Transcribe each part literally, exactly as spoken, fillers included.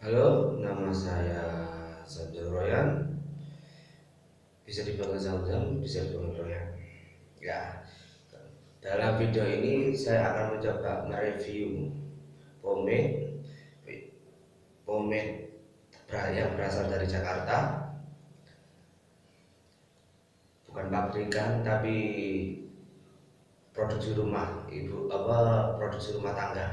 Halo, nama saya Sanjay Royan. Bisa dipanggil Zamzam, bisa dipanggil Royan. Ya, dalam video ini saya akan mencoba mereview pomade pomade yang berasal dari Jakarta, bukan pabrikan tapi produksi rumah, ibu apa produksi rumah tangga.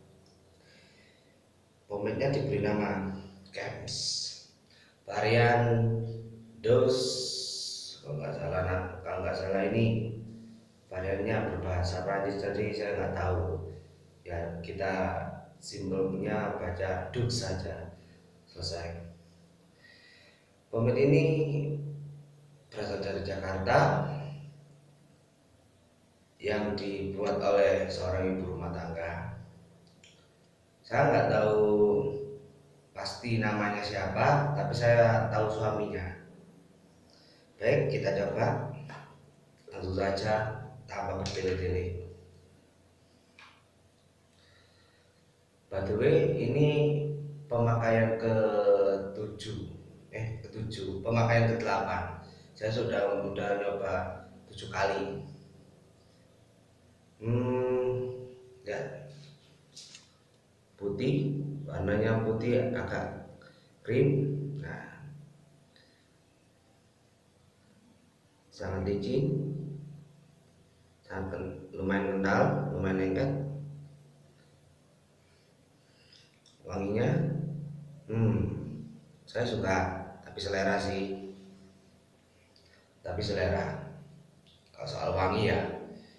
Pomade-nya diberi nama Camps, varian dos kalau nggak salah nah, kalau nggak salah ini variannya berbahasa Prancis, jadi saya nggak tahu ya, kita simbolnya baca duk saja, selesai. Pomade ini berasal dari Jakarta, yang dibuat oleh seorang ibu rumah tangga. Saya nggak tahu pasti namanya siapa, tapi saya tahu suaminya. Baik, kita coba langsung saja tanpa bertele-tele. By the way, ini pemakaian ke tujuh eh ke tujuh pemakaian ke delapan. Saya sudah udah nyoba tujuh kali. Hmm, ya, putih, warnanya putih agak krim. Nah, sangat licin, sangat lumayan kental, lumayan lengket. Wanginya, hmm, saya suka, tapi selera sih, tapi selera. Kalau soal wangi ya,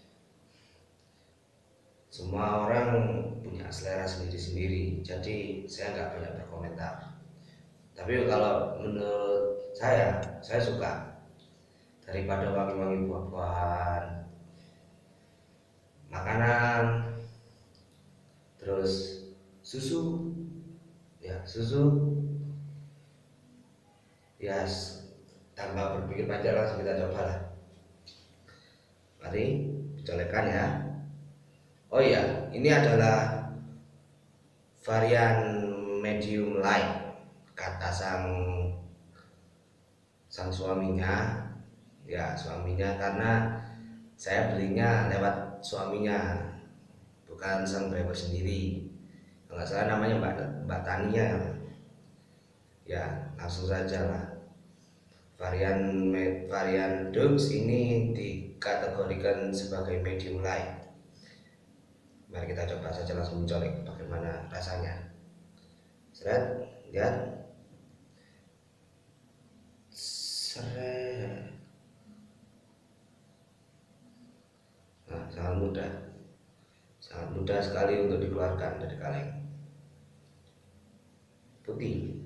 semua orang punya selera sendiri-sendiri, jadi saya nggak banyak berkomentar. Tapi kalau menurut saya, saya suka daripada wangi-wangi buah-buahan, makanan, terus susu, ya susu, ya tanpa berpikir panjang langsung kita coba lah. Mari dicolekkan ya. Oh iya, ini adalah varian medium light, kata sang sang suaminya, ya suaminya, karena saya belinya lewat suaminya, bukan sang driver sendiri. Kalau nggak salah namanya Mbak Mbak Tania. Ya, langsung saja lah. Varian varian Dux ini dikategorikan sebagai medium light. Mari kita coba saja langsung mencolek bagaimana rasanya. Seret, lihat. Seret. Nah, sangat mudah. Sangat mudah sekali untuk dikeluarkan dari kaleng. Putih.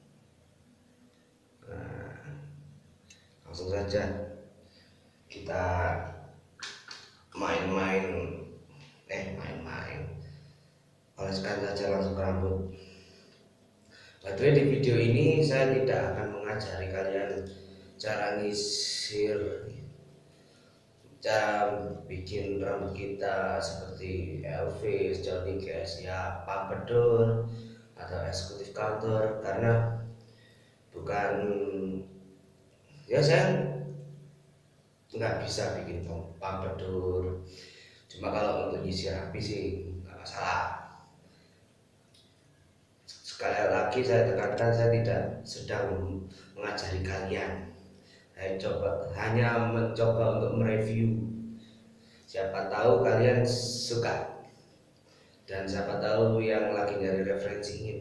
Nah, langsung saja kita main-main eh main-main oleskan saja langsung ke rambut. Padahal di video ini saya tidak akan mengajari kalian cara ngisir, cara bikin rambut kita seperti Elvis, Johnny Cash, ya pompadour atau eksekutif kantor, karena bukan, ya saya nggak bisa bikin pompadour. Cuma kalau untuk nyisir rapi sih nggak masalah. Sekali lagi saya tekankan, saya tidak sedang mengajari kalian. Saya coba hanya mencoba untuk mereview. Siapa tahu kalian suka, dan siapa tahu yang lagi nyari referensi ingin,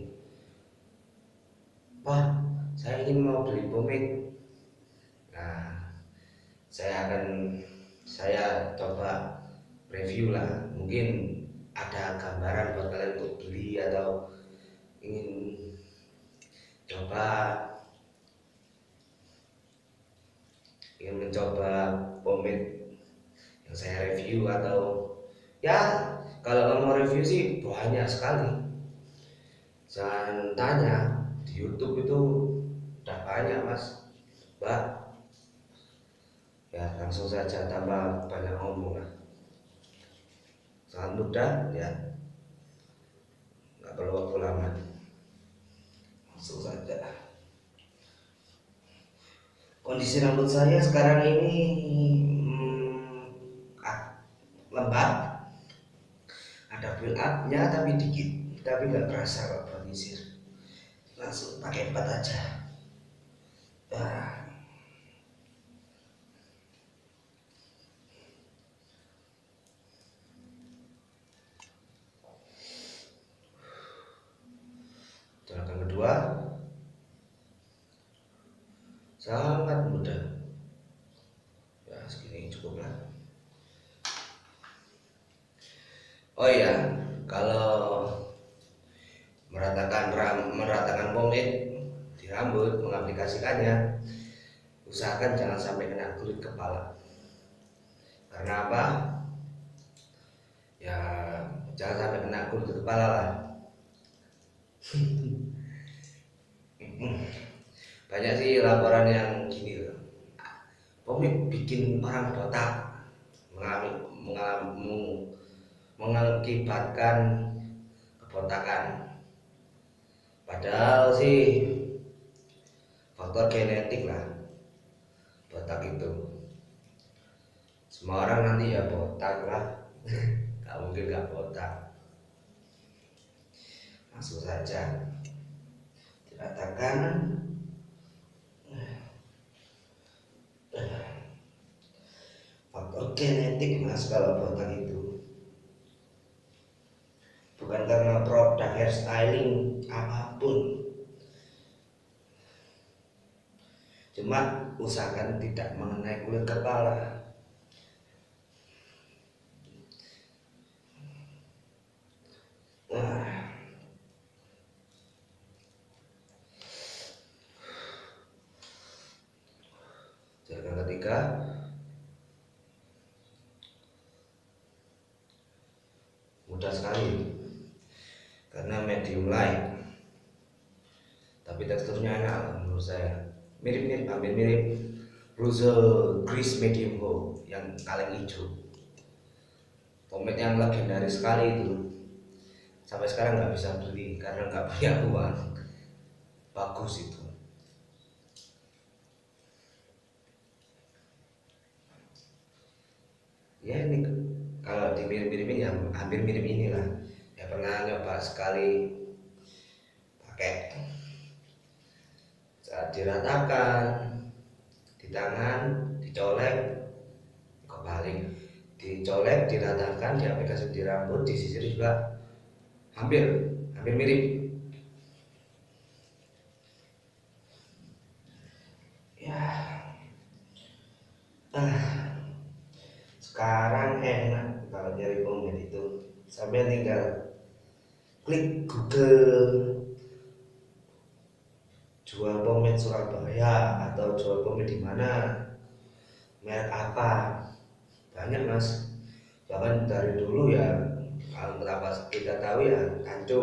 wah saya ingin mau beli pomade. Nah, saya akan saya coba review lah. Mungkin ada gambaran buat kalian untuk beli atau ingin coba, ingin mencoba pomade yang saya review, atau ya kalau mau review sih banyak sekali. Jangan tanya, di YouTube itu udah banyak mas, mbak. Ya langsung saja tanpa banyak ngomong lah, sangat mudah ya, nggak perlu waktu lama. Kondisi rambut saya sekarang ini hmm, lembab, ada build upnya tapi dikit, tapi nggak terasa kalau penyisir. Langsung pakai empat aja. Nah, gerakan kedua sangat mudah. Ya segini cukup lah. Oh iya, kalau meratakan ram, meratakan pomade di rambut, mengaplikasikannya, usahakan jangan sampai kena kulit kepala. Karena apa? Ya jangan sampai kena kulit kepala lah. Banyak sih laporan yang gini loh, pomade bikin orang botak, mengalami, mengalami, mengakibatkan kebotakan. Padahal sih faktor genetik lah botak itu. Semua orang nanti ya botak lah. Gak mungkin gak botak. Langsung saja diratakan. Faktor genetik mas kalau botak itu, bukan karena produk hairstyling apapun. Cuma usahakan tidak mengenai kulit kepala. Nah, cara ketiga, mudah sekali karena medium light, tapi teksturnya enak menurut saya. Mirip-mirip, hampir mirip Brussels Grease Medium Coat yang kaleng hijau. Pomade yang legendaris sekali itu, sampai sekarang nggak bisa beli karena nggak punya uang. Bagus itu. Ya ini kalau dimirip-miripin ya hampir mirip inilah. Ya pernah nyoba sekali pakai, saat diratakan di tangan, dicolek, kebalik, dicolek, diratakan, diaplikasi di rambut, disisir juga hampir hampir mirip. Ya, ah, sekarang enak kalau nyari pomade itu, sampai tinggal klik Google jual pomade Surabaya atau jual pomade di mana, merek apa, banyak mas. Bahkan dari dulu ya, kalau berapa kita tahu ya, Kanco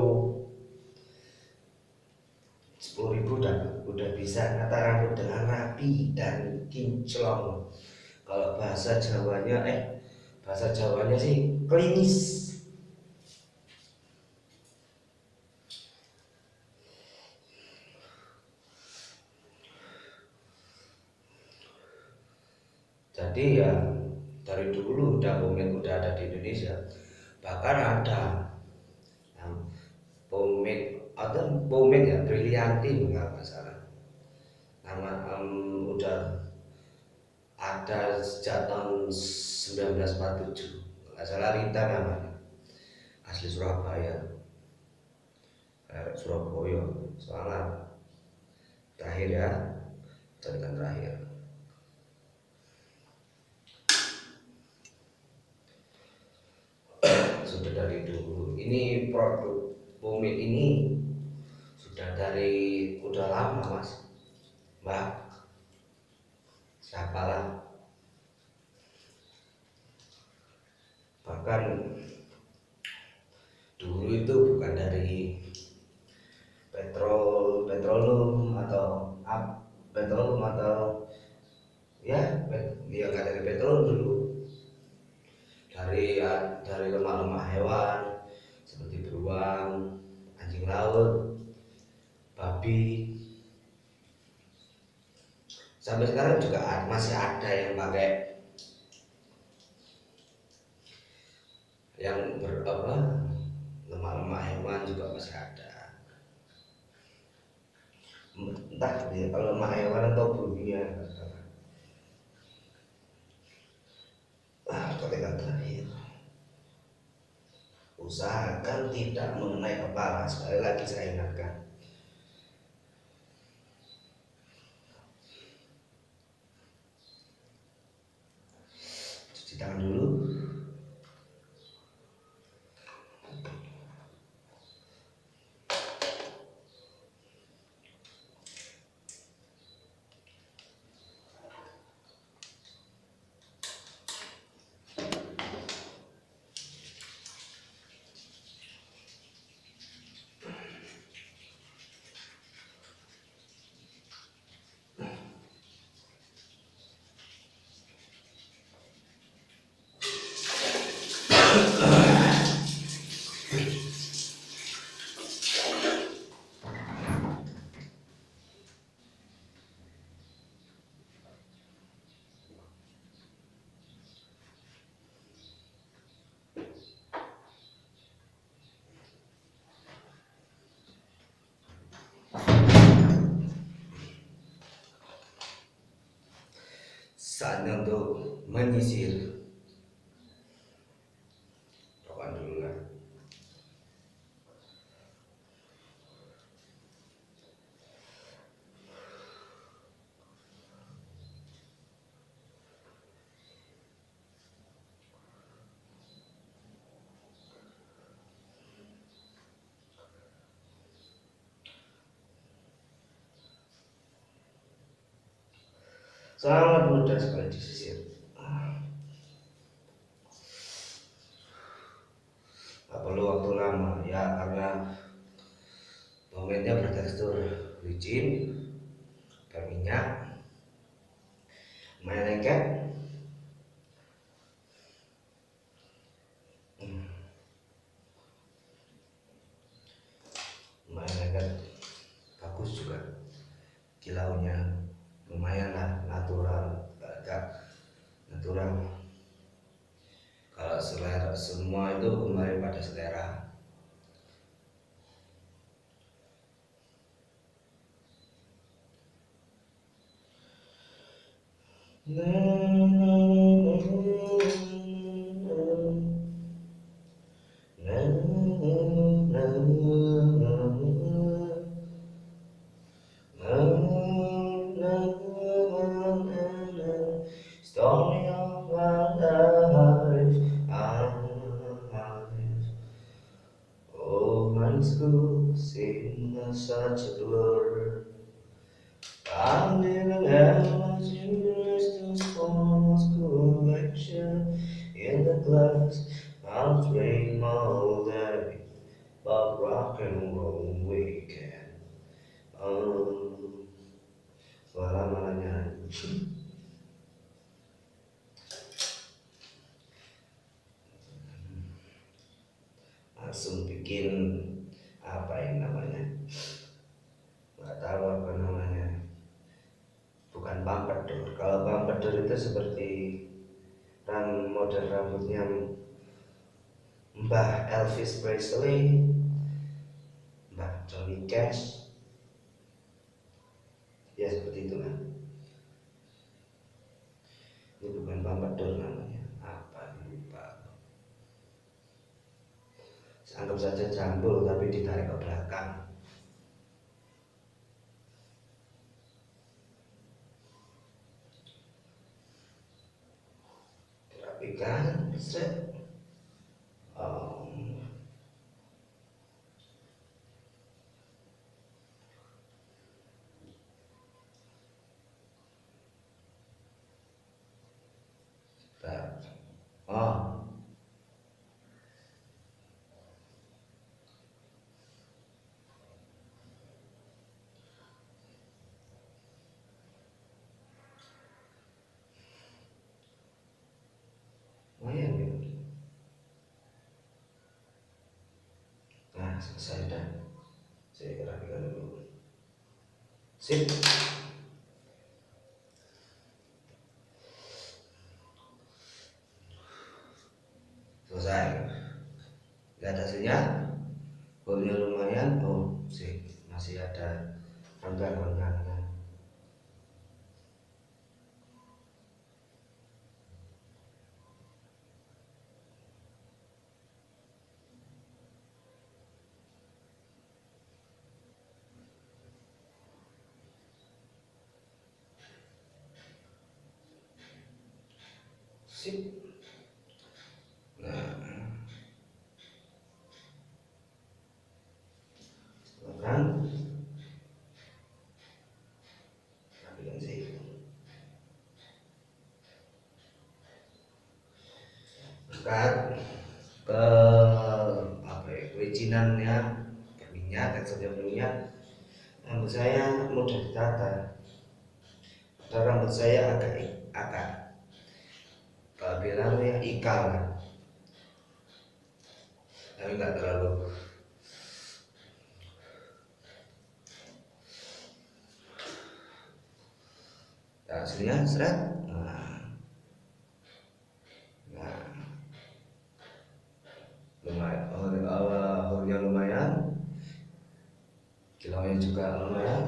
sepuluh ribu udah udah bisa nata rambut dengan rapi dan kinclong. Kalau bahasa Jawanya eh bahasa Jawanya sih klinis. Jadi ya dari dulu udah pomade udah ada di Indonesia. Bahkan ada yang pomade atau pomade ya Brillianti nggak masalah. Nama um, udah ada sejak tahun seribu sembilan ratus empat puluh tujuh, nggak salah Rita namanya, asli Surabaya, eh, Surabaya. Soalnya terakhir ya, catatan terakhir. Sudah dari dulu. Ini produk pomade ini sudah dari udah lama mas, mbak. Siapalah, bahkan dulu itu bukan dari petrol petroleum atau up petroleum atau ya dia nggak dari petrol dulu, dari ya, dari lemak-lemak hewan seperti beruang, anjing laut, babi. Sampai sekarang juga masih ada yang pakai yang ber apa lemak-lemak hewan juga masih ada. Entah dia kalau lemak hewan atau bulunya. Ah, kata terakhir, usahakan tidak mengenai kepala. Sekali lagi saya ingatkan. Cuci tangan dulu. Saatnya untuk menyisir. Rokokan dulu lah. Sangat mudah sekali disisir. Gak perlu waktu lama ya, karena momennya bertekstur licin, berminyak, lumayan lengket. Hmm, lumayan lengket, bagus juga kilaunya, lumayan lah, natural, agak natural. Kalau selera, semua itu kembali pada selera. Story of my life, oh, high school seems such a blur. I'm living as yours to small school lecture in the class. I'll dream all day about rock and roll weekend. Um, suara malah nyanyi. Langsung bikin apa yang namanya, nggak tahu apa namanya, bukan pompadour. Kalau pompadour itu seperti ram model rambutnya Mbah Elvis Presley, Mbah Johnny Cash, ya seperti itulah. Ini bukan pompadour namanya, apa lupa. Anggap saja jambul tapi ditarik ke belakang. Rapikan, set. Um, oh, lumayan ya. Nah, selesai dah. Saya rapikan dulu. Sip. enggak enggak enggak. Sip. Nah, silakan rapikan sih. Angkat ke apa ya, perizinannya berminyak, teksturnya berminyak. Rambut saya mudah ditata, karena rambut saya agak agak kalau bilang ya ikal kan, tapi nggak terlalu. Nah, hasilnya seret. Nah, nah lumayan, haulnya lumayan, kilaunya juga lumayan.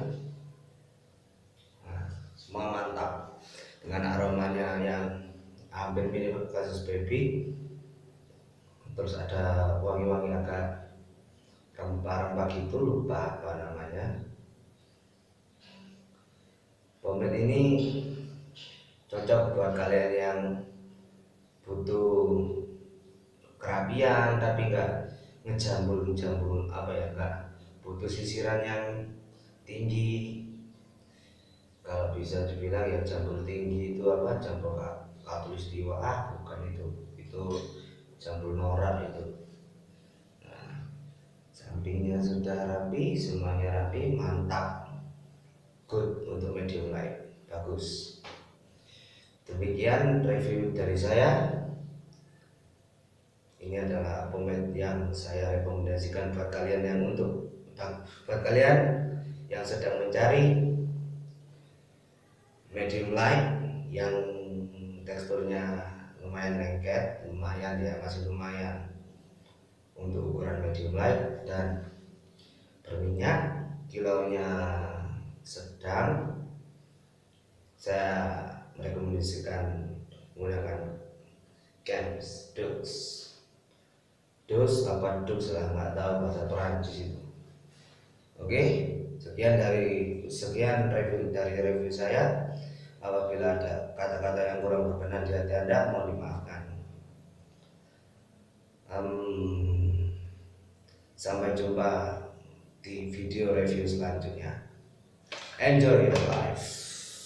Nah, semua mantap dengan aromanya yang hampir mirip kasus baby. Terus ada wangi-wangi agak rempah-rempah gitu, lupa apa namanya. Pomade ini cocok buat kalian yang butuh kerapian tapi nggak ngejambul-jambul apa ya, nggak butuh sisiran yang tinggi. Kalau bisa dibilang ya jambul tinggi itu apa, jambul katulistiwa, ah bukan itu, itu jambul norak itu. Nah, sampingnya sudah rapi, semuanya rapi, mantap, good untuk medium light, bagus. Demikian review dari saya. Ini adalah pomade yang saya rekomendasikan buat kalian yang untuk buat kalian yang sedang mencari medium light yang teksturnya lumayan lengket, lumayan ya, masih lumayan untuk ukuran medium light dan berminyak, kilaunya sedang. Saya merekomendasikan menggunakan Camps Dux Dux apa Dux lah, nggak tahu bahasa Perancis itu. Oke, sekian dari sekian review dari review saya. Apabila ada kata-kata yang kurang berkenan di hati Anda, mohon dimaafkan. Um, sampai jumpa di video review selanjutnya. Enjoy your life.